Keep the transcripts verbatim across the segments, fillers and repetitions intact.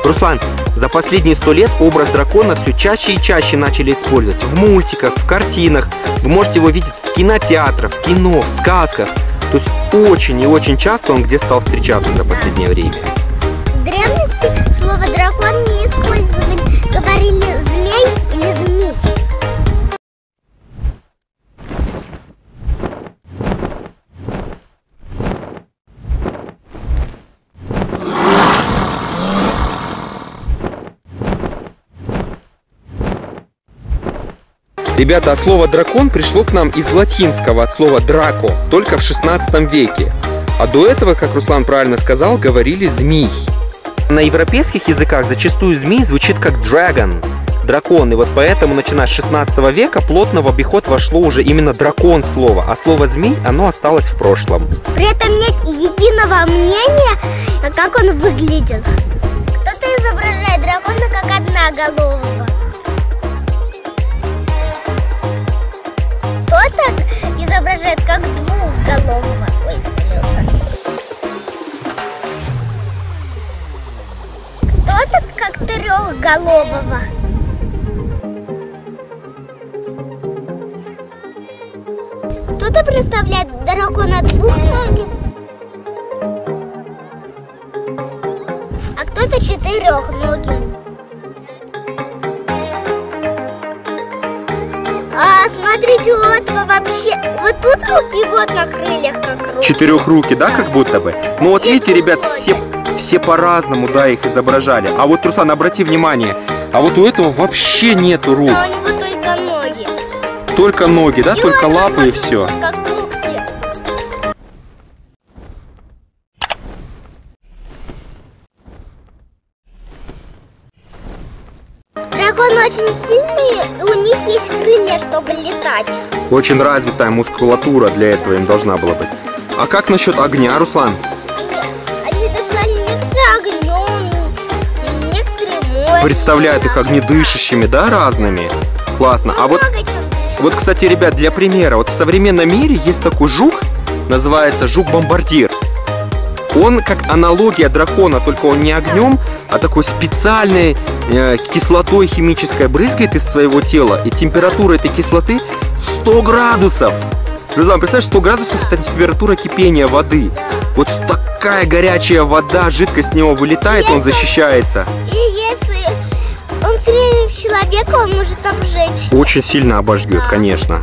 Руслан, за последние сто лет образ дракона все чаще и чаще начали использовать в мультиках, в картинах. Вы можете его видеть в кинотеатрах, в кино, в сказках. То есть очень и очень часто он где стал встречаться за последнее время. В древности слово дракон не использовали, говорили змей или змей. Ребята, а слово дракон пришло к нам из латинского слова драко только в шестнадцатом веке. А до этого, как Руслан правильно сказал, говорили змей. На европейских языках зачастую змей звучит как dragon, дракон. И вот поэтому, начиная с шестнадцатого века, плотно в обиход вошло уже именно дракон слово. А слово змей, оно осталось в прошлом. При этом нет единого мнения, как он выглядит. Кто-то изображает дракона как одноголового. Кто-то изображает как двухголового. Ой, спалился. Кто-то как трехголового. Кто-то представляет дракона двухногим, а кто-то четырехногим. А смотрите, у этого вообще вот тут руки, вот на крыльях как руки. Четырехруки, да, как будто бы? Ну вот видите, ребят, все, все по-разному, да, их изображали. А вот, Руслан, обрати внимание, а вот у этого вообще нету рук. Да, у него только ноги. Только ноги, да, и только вот лапы и все. Как когти. Драконы очень сильные, и у них есть крылья, чтобы летать. Очень развитая мускулатура для этого им должна была быть. А как насчет огня, Руслан? Они дышали некоторые огнем, некоторые морем. Представляют их огнедышащими, да, разными? Классно. А вот, вот, кстати, ребят, для примера, вот в современном мире есть такой жук, называется жук-бомбардир. Он как аналогия дракона, только он не огнем, а такой специальной э, кислотой химической брызгает из своего тела. И температура этой кислоты сто градусов. Руслан, представляешь, сто градусов это температура кипения воды. Вот такая горячая вода, жидкость с него вылетает, он защищается. И если он стрелит в человека, он может обжечься. Очень сильно обожгет, да, конечно.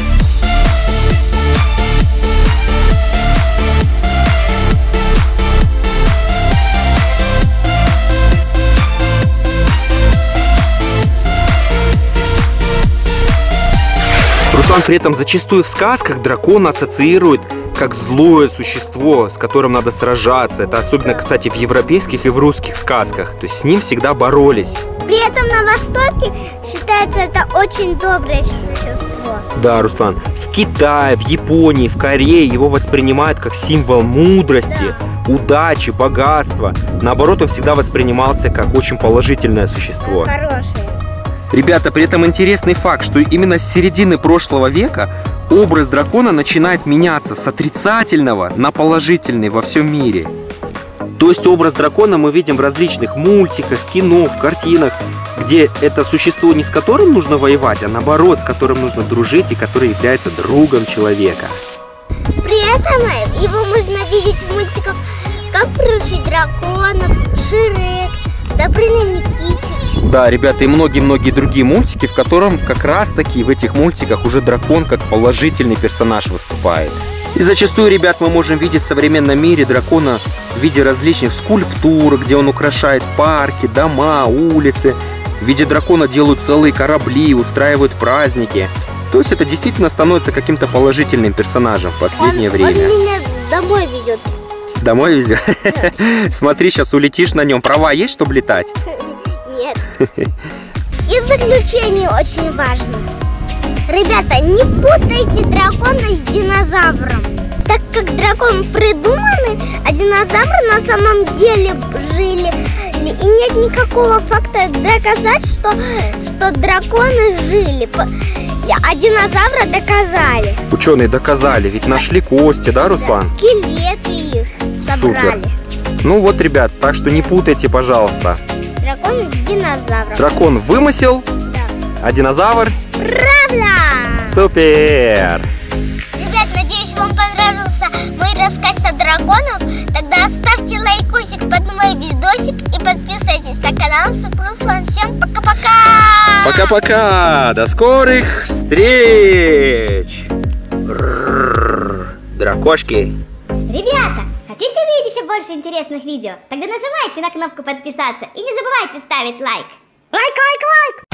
Руслан, при этом зачастую в сказках дракона ассоциирует как злое существо, с которым надо сражаться. Это особенно, кстати, в европейских и в русских сказках. То есть с ним всегда боролись. При этом на Востоке считается это очень доброе существо. Да, Руслан. В Китае, в Японии, в Корее его воспринимают как символ мудрости, да, удачи, богатства. Наоборот, он всегда воспринимался как очень положительное существо. Хорошее. Ребята, при этом интересный факт, что именно с середины прошлого века образ дракона начинает меняться с отрицательного на положительный во всем мире. То есть образ дракона мы видим в различных мультиках, кино, в картинах, где это существо не с которым нужно воевать, а наоборот, с которым нужно дружить и который является другом человека. При этом его можно видеть в мультиках «Как приручить драконов», «Шрек», «Добрыня Никитич». Да, ребята, и многие-многие другие мультики, в котором как раз таки в этих мультиках уже дракон как положительный персонаж выступает. И зачастую, ребят, мы можем видеть в современном мире дракона в виде различных скульптур, где он украшает парки, дома, улицы. В виде дракона делают целые корабли, устраивают праздники. То есть это действительно становится каким-то положительным персонажем в последнее он, время. Он меня домой везет. Домой везет? Смотри, сейчас улетишь на нем. Права есть, чтобы летать? Нет. И в заключение очень важно. Ребята, не путайте дракона с динозавром. Так как дракон придуманы, а динозавры на самом деле жили. И нет никакого факта доказать, что, что драконы жили. А динозавры доказали. Ученые доказали, ведь нашли кости, да, Руслан? Да, скелеты их собрали. Супер. Ну вот, ребят, так что не путайте, пожалуйста. дракона с динозавром. Дракон вымысел, Да. а динозавр... Правда! Супер! Ребят, надеюсь, вам понравился мой рассказ о драконах. Тогда ставьте лайкосик под мой видосик и подписывайтесь на канал Супруслан. Всем пока-пока! Пока-пока! До скорых встреч! Дракошки! Ребята, хотите видеть еще больше интересных видео? Тогда нажимайте на кнопку подписаться и не забывайте ставить лайк. Лайк, лайк, лайк!